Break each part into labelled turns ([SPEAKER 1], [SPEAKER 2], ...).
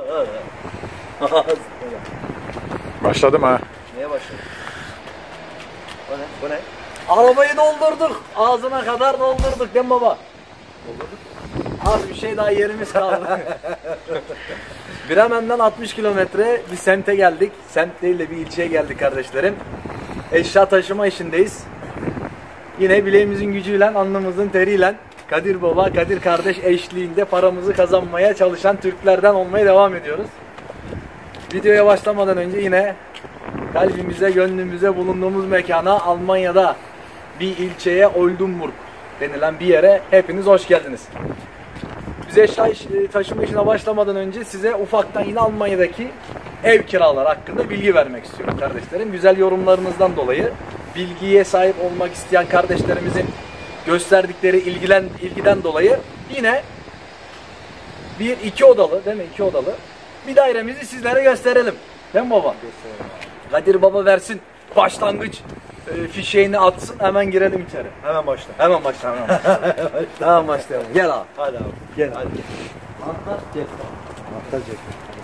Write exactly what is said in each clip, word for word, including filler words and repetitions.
[SPEAKER 1] Başladım ha.
[SPEAKER 2] Neye başladın? Bu ne? Bu ne? Arabayı doldurduk. Ağzına kadar doldurduk değil mi baba? Doldurduk. Az bir şey daha yerimiz kaldı. Bremen'den altmış kilometre bir semte geldik. Semt değil de bir ilçeye geldik kardeşlerim. Eşya taşıma işindeyiz. Yine bileğimizin gücüyle, alnımızın teriyle Kadir Baba, Kadir kardeş eşliğinde paramızı kazanmaya çalışan Türklerden olmaya devam ediyoruz. Videoya başlamadan önce yine kalbimize, gönlümüze, bulunduğumuz mekana, Almanya'da bir ilçeye, Oldenburg denilen bir yere hepiniz hoş geldiniz. Biz eşya taşıma işine başlamadan önce size ufaktan yine Almanya'daki ev kiraları hakkında bilgi vermek istiyorum kardeşlerim. Güzel yorumlarınızdan dolayı, bilgiye sahip olmak isteyen kardeşlerimizin gösterdikleri ilgilen, ilgiden dolayı yine bir iki odalı, değil mi? İki odalı bir dairemizi sizlere gösterelim. Değil mi baba? Gösterelim. Kadir Baba versin başlangıç e, fişeğini atsın, hemen girelim içeri.
[SPEAKER 3] Hemen başla.
[SPEAKER 2] Hemen başla. Hemen başlayalım. Hemen başlayalım. Gel abi.
[SPEAKER 3] Hadi abi.
[SPEAKER 2] Gel.
[SPEAKER 3] Hadi.
[SPEAKER 2] Anahtar cep.
[SPEAKER 3] Anahtar cep.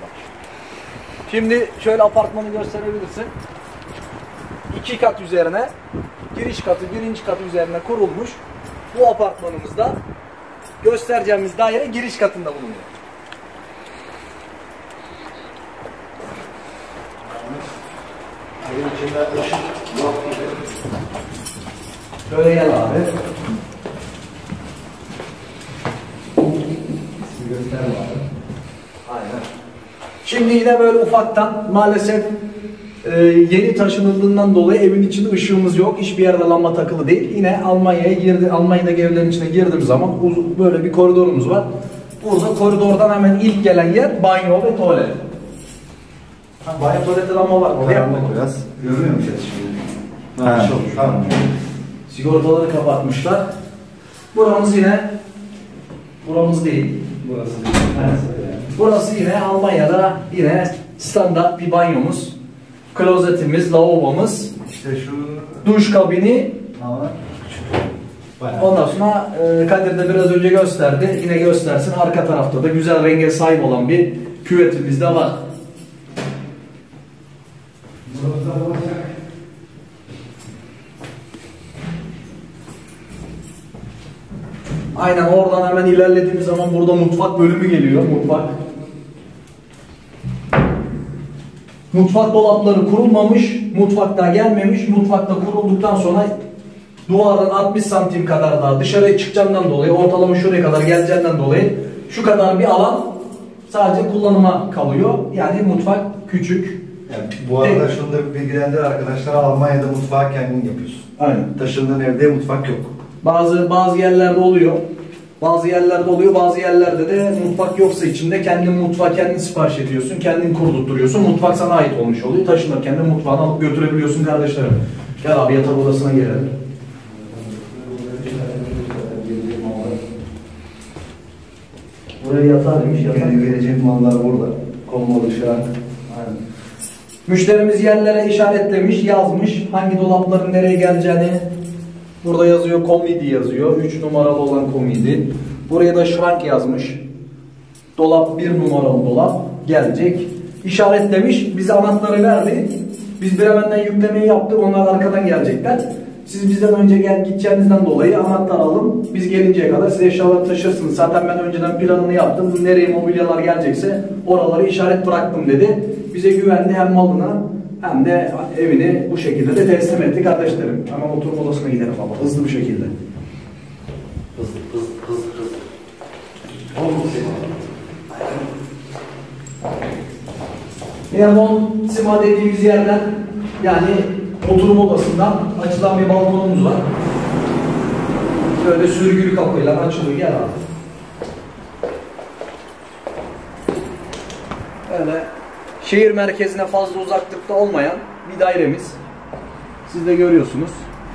[SPEAKER 2] Şimdi şöyle apartmanı gösterebilirsin. İki kat üzerine, giriş katı, birinci katı üzerine kurulmuş bu apartmanımızda göstereceğimiz daire giriş katında bulunuyor.
[SPEAKER 3] Evin içinde ışık yok gibi.
[SPEAKER 2] Şöyle gel abi.
[SPEAKER 3] Göster abi.
[SPEAKER 2] Aynen. Şimdi yine böyle ufaktan maalesef e, yeni taşınıldığından dolayı evin içinde ışığımız yok. Hiçbir yerde lamba takılı değil. Yine Almanya'ya girdi, Almanya'daki evlerin içine girdiğim zaman uzun, böyle bir koridorumuz var. Burada koridordan hemen ilk gelen yer banyo ve tuvalet. Ha, banyo tuvalette lamba var. Oraya mı?
[SPEAKER 3] Biraz. Görüyor musun şimdi?
[SPEAKER 2] Ha,
[SPEAKER 3] Ha, tamam.
[SPEAKER 2] Sigortaları kapatmışlar. Buramız yine buramız değil.
[SPEAKER 3] Burası değil.
[SPEAKER 2] Evet. Burası yine Almanya'da yine standart bir banyomuz. Klozetimiz, lavabomuz,
[SPEAKER 3] İşte şu
[SPEAKER 2] duş kabini.
[SPEAKER 3] ama bayağı.
[SPEAKER 2] Ondan sonra e, Kadir de biraz önce gösterdi. Yine göstersin. Arka tarafta da güzel renge sahip olan bir küvetimiz de var.
[SPEAKER 3] Burada olacak.
[SPEAKER 2] Aynen oradan hemen ilerlediğimiz zaman burada mutfak bölümü geliyor. Mutfak. Mutfak dolapları kurulmamış, mutfakta gelmemiş. Mutfakta kurulduktan sonra duvardan altmış santim kadar daha dışarıya çıkacağından dolayı, ortalama şuraya kadar geleceğinden dolayı şu kadar bir alan sadece kullanıma kalıyor. Yani mutfak küçük.
[SPEAKER 3] Yani bu arada şunu da bilgilendir arkadaşlar, Almanya'da mutfağı kendin yapıyorsun.
[SPEAKER 2] Aynen.
[SPEAKER 3] Taşındığın evde mutfak yok.
[SPEAKER 2] Bazı bazı yerlerde oluyor. Bazı yerlerde oluyor, bazı yerlerde de mutfak yoksa içinde kendin mutfağı kendin sipariş ediyorsun, kendin kurdurtturuyorsun. Mutfak sana ait olmuş oluyor. Taşınırken de mutfağını alıp götürebiliyorsun kardeşlerim. Gel abi yatak odasına gelelim. Buraya yatağı demiş, yatak.
[SPEAKER 3] Yani gelecek mallar burada. Konmalı şu an.
[SPEAKER 2] Aynen. Müşterimiz yerlere işaretlemiş, yazmış hangi dolapların nereye geleceğini. Burada yazıyor, komedi yazıyor. üç numaralı olan komedi. Buraya da şrank yazmış. Dolap bir numaralı dolap gelecek. İşaretlemiş, bize anahtarı verdi. Biz Bremen'den yüklemeyi yaptık, onlar arkadan gelecekler. Siz bizden önce gel gideceğinizden dolayı anahtar alın. Biz gelinceye kadar size eşyaları taşırsınız. Zaten ben önceden planını yaptım. Nereye mobilyalar gelecekse oraları işaret bıraktım dedi. Bize güvendi, hem malına hem de evini bu şekilde de teslim etti kardeşlerim. Ama oturma odasına gidelim baba, hızlı bir şekilde.
[SPEAKER 3] Hızlı, hızlı, hızlı, hızlı.
[SPEAKER 2] Yine Mon Sima dediğimiz yerden, yani oturma odasından açılan bir balkonumuz var. Böyle sürgülü kapıyla açılıyor. Gel abi. Böyle şehir merkezine fazla uzaklıkta olmayan bir dairemiz. Siz de görüyorsunuz.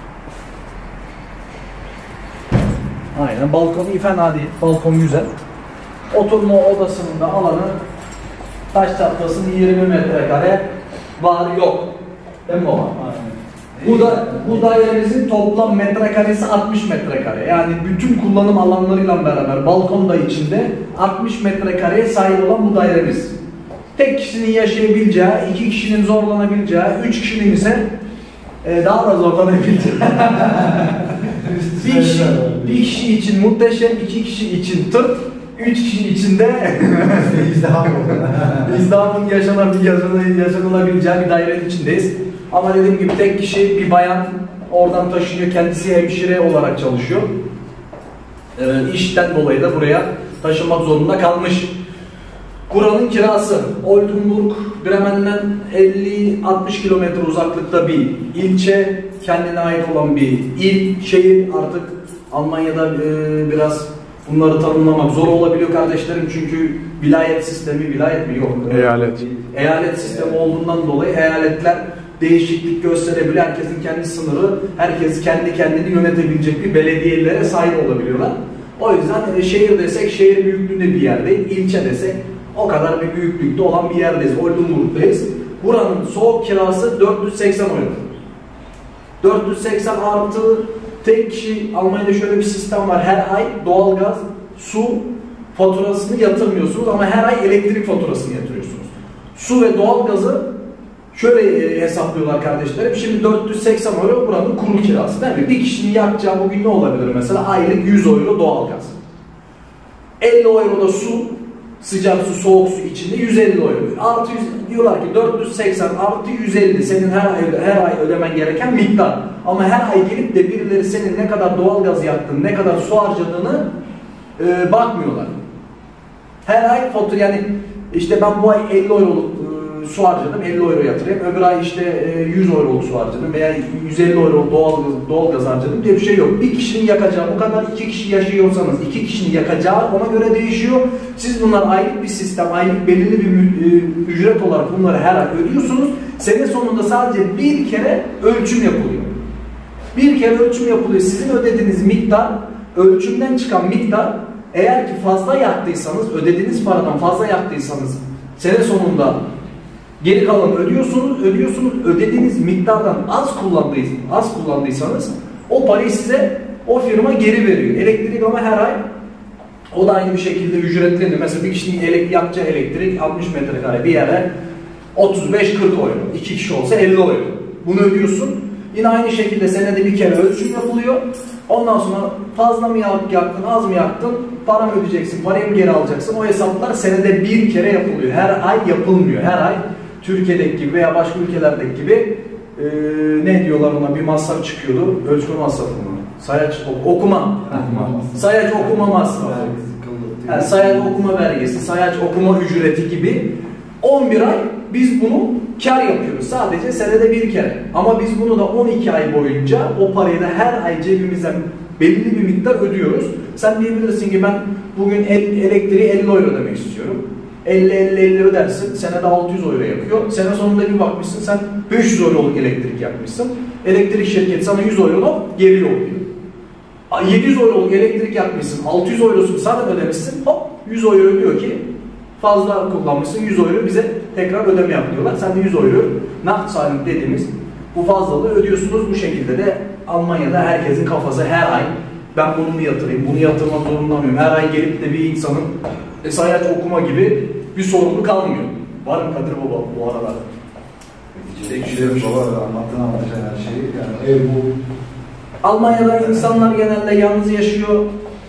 [SPEAKER 2] Aynen, balkon iyi, fena değil. Balkon güzel. Oturma odasının da alanı taş çatlasının yirmi metrekare var yok. Değil mi baba? Aynen. Bu da bu dairemizin toplam metrekaresi altmış metrekare. Yani bütün kullanım alanlarıyla beraber balkon da içinde altmış metrekareye sahip olan bu dairemiz. tek kişinin yaşayabileceği, iki kişinin zorlanabileceği, üç kişinin ise e, daha da zorlanabileceği bir, kişi, bir kişi için muhteşem, iki kişi için tırt, üç kişi için de İslam'ın yaşanılabileceği bir dairenin içindeyiz. Ama dediğim gibi tek kişi, bir bayan oradan taşınıyor, kendisi hemşire olarak çalışıyor. E, işten dolayı da buraya taşınmak zorunda kalmış. Buranın kirası Oldenburg, Bremen'den elli altmış kilometre uzaklıkta bir ilçe, kendine ait olan bir il, şehir. Artık Almanya'da e, biraz bunları tanımlamak zor olabiliyor kardeşlerim, çünkü vilayet sistemi, vilayet mi yok?
[SPEAKER 1] Eyalet.
[SPEAKER 2] Eyalet sistemi olduğundan dolayı eyaletler değişiklik gösterebiliyor. Herkesin kendi sınırı, herkes kendi kendini yönetebilecek bir belediyelere sahip olabiliyorlar. O yüzden e, şehir desek şehir büyüklüğünde bir yer değil, ilçe desek o kadar bir büyüklükte olan bir yerdeyiz. Oldenburg'dayız. Buranın soğuk kirası dört yüz seksen euro. dört yüz seksen artı tek kişi. Almanya'da şöyle bir sistem var. Her ay doğalgaz, su faturasını yatırmıyorsunuz ama her ay elektrik faturasını yatırıyorsunuz. Su ve doğalgazı şöyle hesaplıyorlar kardeşlerim. Şimdi dört yüz seksen euro buranın kuru kirası değil mi? Bir kişinin yakacağı bugün ne olabilir mesela? Aylık yüz euro doğalgaz. elli euro da su, sıcak su, soğuk su içinde yüz elli euro. Artı yüz, diyorlar ki dört yüz seksen artı yüz elli senin her ay her ay ödemen gereken miktar. Ama her ay gelip de birileri senin ne kadar doğalgaz yaktığını, ne kadar su harcadığını e, bakmıyorlar. Her ay fatura, yani işte ben bu ay elli euroluk e, su harcadım, elli euro yatırayım. Öbür ay işte e, yüz euroluk su harcadım veya yüz elli euro doğalgaz, doğalgaz harcadım diye bir şey yok. Bir kişinin yakacağı bu kadar, iki kişi yaşıyorsanız iki kişinin yakacağı ona göre değişiyor. Siz bunlar aylık bir sistem, aylık belirli bir e, ücret olarak bunları her ay ödüyorsunuz. Sene sonunda sadece bir kere ölçüm yapılıyor. Bir kere ölçüm yapılıyor. Sizin ödediğiniz miktar, ölçümden çıkan miktar, eğer ki fazla yaktıysanız, ödediğiniz paradan fazla yaktıysanız sene sonunda geri kalanı ödüyorsunuz, ödüyorsunuz. Ödediğiniz miktardan az kullandıysanız, az kullandıysanız o parayı size o firma geri veriyor. Elektrik ama her ay o da aynı bir şekilde ücretleniyor. Mesela bir kişinin elek, yakacağı elektrik altmış metrekare bir yere otuz beş kırk euro. İki kişi olsa elli euro. Bunu ödüyorsun. Yine aynı şekilde senede bir kere ölçüm yapılıyor. Ondan sonra fazla mı yaktın, az mı yaktın, para mı ödeyeceksin, parayı mı geri alacaksın? O hesaplar senede bir kere yapılıyor. Her ay yapılmıyor. Her ay Türkiye'deki gibi veya başka ülkelerdeki gibi e, ne diyorlar ona, bir masraf çıkıyordu. Ölçme masrafı mı? Sayaç okuma. okuma. Sayaç okuma masrafı. Yani sayaç okuma vergisi, sayaç okuma ücreti gibi on bir ay biz bunu kar yapıyoruz. Sadece senede bir kere. Ama biz bunu da on iki ay boyunca o parayı da her ay cebimizden belirli bir miktar ödüyoruz. Sen diyebilirsin ki ben bugün el, elektriği elli euro ödemek istiyorum. elli elli elli ödersin. Senede altı yüz euro yapıyor. Sene sonunda bir bakmışsın sen beş yüz euroluk elektrik yakmışsın. Elektrik şirketi sana yüz euro geri yolluyor. yedi yüz euroluk elektrik yakmışsın. altı yüz eurosunu sana ödemişsin. Hop yüz euro diyor ki fazla kullanmışsın, yüz euro bize tekrar ödeme yapıyorlar. Sen de yüz euro nakd salim dediğimiz bu fazlalığı ödüyorsunuz. Bu şekilde de Almanya'da herkesin kafası her ay ben bunu mu yatırayım, bunu yatırmak zorunda mıyım? Her ay gelip de bir insanın e, sayaç okuma gibi bir sorunu kalmıyor. Var mı Kadir Baba bu aralar?
[SPEAKER 3] Ekşilerim baba anlattığın anlatacağın her şeyi. Yani ev bu.
[SPEAKER 2] Almanya'da insanlar genelde yalnız yaşıyor.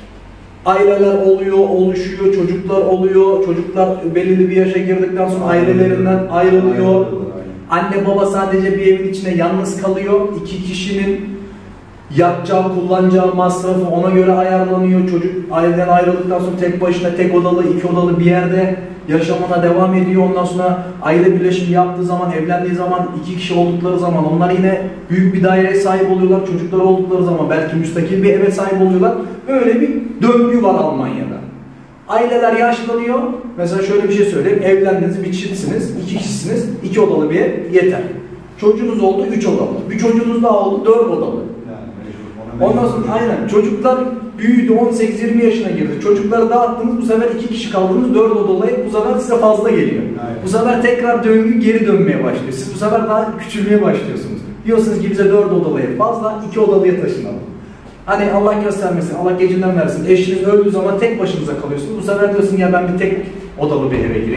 [SPEAKER 2] Aileler oluyor, oluşuyor, çocuklar oluyor. Çocuklar belirli bir yaşa girdikten sonra ailelerinden ayrılıyor. Anne baba sadece bir evin içinde yalnız kalıyor. İki kişinin yakacağı, kullanacağı masrafı ona göre ayarlanıyor. Çocuk aileden ayrıldıktan sonra tek başına tek odalı, iki odalı bir yerde yaşamına devam ediyor. Ondan sonra aile birleşimi yaptığı zaman, evlendiği zaman, iki kişi oldukları zaman onlar yine büyük bir daireye sahip oluyorlar. Çocuklar oldukları zaman belki müstakil bir eve sahip oluyorlar. Böyle bir döngü var Almanya'da. Aileler yaşlanıyor. Mesela şöyle bir şey söyleyeyim. Evlendiniz, bir çiftsiniz, iki kişisiniz, iki odalı bir ev yeter. Çocuğunuz oldu, üç odalı. Bir çocuğunuz daha oldu, dört odalı. Ondan sonra aynen çocuklar büyüdü, on sekiz yirmi yaşına girdi. Çocukları dağıttınız, bu sefer iki kişi kaldınız, dört odalı ev bu sefer size fazla geliyor. Aynen. Bu sefer tekrar döngü geri dönmeye başlıyor. Siz bu sefer daha küçülmeye başlıyorsunuz. Diyorsunuz ki bize dört odalı ev fazla, iki odalıya taşınalım. Hani Allah göstermesin, Allah gecinden versin. Eşiniz öldüğü zaman tek başınıza kalıyorsunuz. Bu sefer diyorsun ya ben bir tek odalı bir eve gireyim.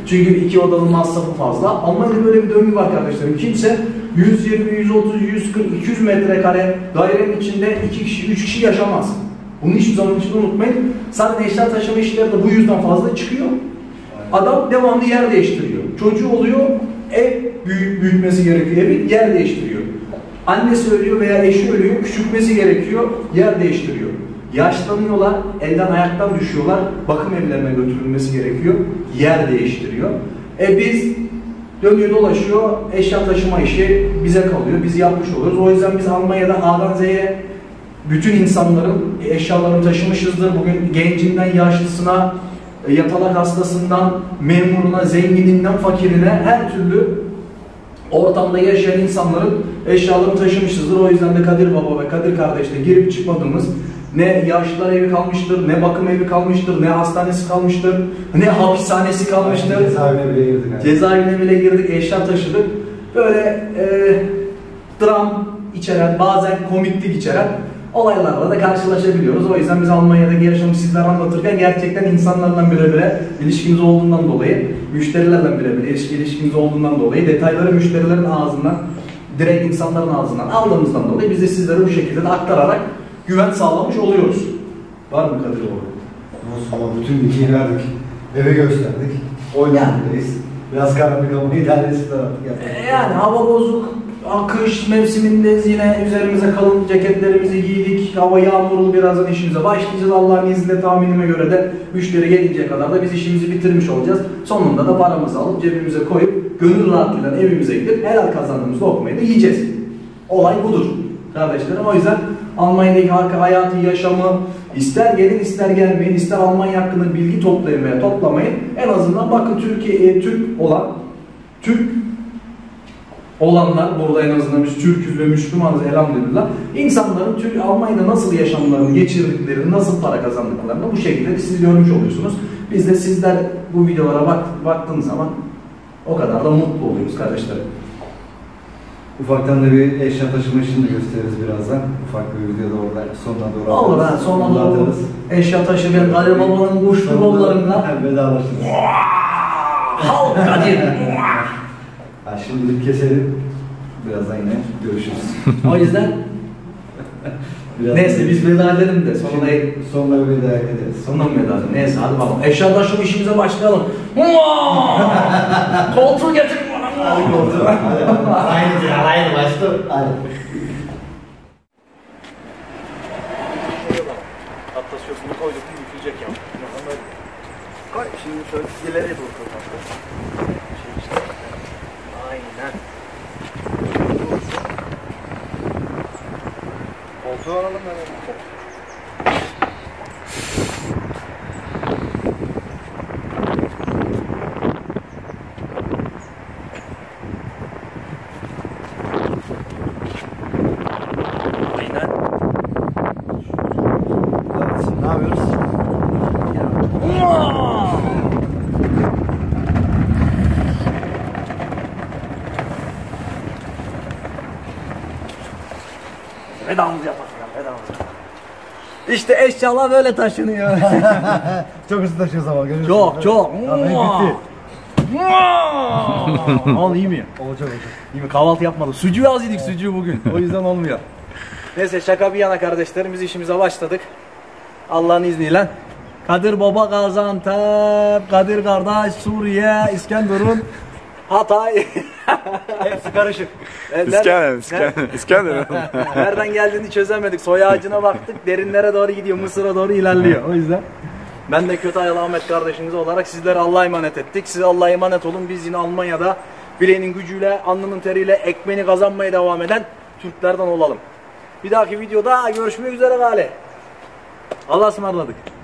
[SPEAKER 2] Çünkü iki odanın masrafı fazla. Almanya'da böyle bir döngü var kardeşlerim. Kimse yüz yirmi, yüz otuz, yüz kırk, iki yüz metrekare dairenin içinde iki kişi, üç kişi yaşamaz. Bunu hiçbir zaman için unutmayın. Zaten eşya taşıma işleri de bu yüzden fazla çıkıyor. Adam devamlı yer değiştiriyor. Çocuğu oluyor, ev büyü büyütmesi gerekiyor, evi yer değiştiriyor. Annesi ölüyor veya eşi ölüyor, küçültmesi gerekiyor, yer değiştiriyor. Yaşlanıyorlar, elden ayaktan düşüyorlar, bakım evlerine götürülmesi gerekiyor, yer değiştiriyor. E biz dönüyor dolaşıyor, eşya taşıma işi bize kalıyor, biz yapmış oluyoruz. O yüzden biz Almanya'da A'dan Z'ye bütün insanların eşyalarını taşımışızdır. Bugün gencinden yaşlısına, yatalak hastasından, memuruna, zengininden, fakirine her türlü ortamda yaşayan insanların eşyalarını taşımışızdır. O yüzden de Kadir Baba ve Kadir kardeşle girip çıkmadığımız ne yaşlılar evi kalmıştır, ne bakım evi kalmıştır, ne hastanesi kalmıştır, ne hapishanesi kalmıştır.
[SPEAKER 3] Cezaevine bile girdik. Yani.
[SPEAKER 2] Cezaevine bile girdik, eşya taşıdık. Böyle e, dram içeren, bazen komiklik içeren olaylarla da karşılaşabiliyoruz. O yüzden biz Almanya'daki yaşamı sizlere anlatırken gerçekten insanlarla birebire ilişkimiz olduğundan dolayı, müşterilerle birebir ilişkimiz olduğundan dolayı, detayları müşterilerin ağzından, direkt insanların ağzından aldığımızdan dolayı biz de sizlere bu şekilde de aktararak güven sağlamış oluyoruz. Var mı Kadir oğlu?
[SPEAKER 3] Nasıl? Bütün bilgiyi verdik. Eve gösterdik. Oynamadayız. Biraz karanlık ama idaresinden artık yapalım.
[SPEAKER 2] E yani hava bozuk. Kış mevsimindeyiz, yine üzerimize kalın ceketlerimizi giydik. Hava yağmurlu, birazdan işimize başlayacağız. Allah'ın izniyle tahminime göre de müşteri gelinceye kadar da biz işimizi bitirmiş olacağız. Sonunda da paramızı alıp cebimize koyup gönül rahatlığıyla evimize gidip helal kazandığımız lokmayı da yiyeceğiz. Olay budur kardeşlerim. O yüzden Almanya'daki hayatı, yaşamı ister gelin ister gelmeyin, ister Almanya hakkında bilgi toplayın veya toplamayın. En azından bakın Türkiye, Türk olan, Türk olanlar, burada en azından biz Türk'üz ve Müslümanız elhamdülillah. İnsanların Türk Almanya'da nasıl yaşamlarını geçirdiklerini, nasıl para kazandıklarını bu şekilde siz görmüş oluyorsunuz. Biz de sizler bu videolara bak, baktığınız zaman o kadar da mutlu oluyoruz kardeşlerim.
[SPEAKER 3] Ufaktan da bir eşya taşıma işini de gösteririz birazdan. Ufak bir videoda orada sonuna doğru atarız.
[SPEAKER 2] Olur ha, sonuna doğru
[SPEAKER 3] atarız.
[SPEAKER 2] Eşya taşı bir Kadir Baba'nın kuşlu kollarında.
[SPEAKER 3] Vedalaşırız.
[SPEAKER 2] Halk Kadir.
[SPEAKER 3] Ha, şimdilik keselim. Birazdan yine görüşürüz.
[SPEAKER 2] O yüzden
[SPEAKER 3] Biraz
[SPEAKER 2] neyse biz veda edelim de sonra
[SPEAKER 3] sonuna bir veda ederiz.
[SPEAKER 2] sonuna mı veda edelim? Neyse hadi bakalım. Eşya taşıma işimize başlayalım. Koltuğu getirin bana.
[SPEAKER 3] Hadi koltuğu. Aynı ya, aynı başta. Hadi.
[SPEAKER 2] Hatta şu bunu koyduk mu yıkılacak ya. Koy şimdi şöyle ileriye doğru koy. Şey işte. Aynen.
[SPEAKER 3] Koltuğu alalım hemen.
[SPEAKER 2] Aynen.
[SPEAKER 3] Evet, ne yapıyoruz?
[SPEAKER 2] Vedamızı yapalım ya, vedamızı. İşte eşyalar böyle taşınıyor.
[SPEAKER 3] Çok hızlı taşıyoruz ama görüyorsun.
[SPEAKER 2] Çok çok.
[SPEAKER 3] Tamam, bitti.
[SPEAKER 2] Al iyi mi?
[SPEAKER 3] Olacak olacak.
[SPEAKER 2] İyi mi? Kahvaltı yapmadık. Sucuğu az yedik sucuğu bugün. O yüzden olmuyor. Neyse şaka bir yana kardeşlerim, biz işimize başladık. Allah'ın izniyle. Kadir Baba Gaziantep, Kadir kardeş Suriye, İskenderun, Hatay.
[SPEAKER 3] Hepsi karışık.
[SPEAKER 1] İskender, İskender, İskender.
[SPEAKER 2] Nereden geldiğini çözemedik. Soy ağacına baktık, derinlere doğru gidiyor, Mısır'a doğru ilerliyor. O yüzden ben de Kötü Ayalı Ahmet kardeşiniz olarak sizlere Allah'a emanet ettik. Siz Allah'a emanet olun. Biz yine Almanya'da bileğinin gücüyle, alnının teriyle ekmeğini kazanmaya devam eden Türklerden olalım. Bir dahaki videoda görüşmek üzere gale. Allah'a ısmarladık.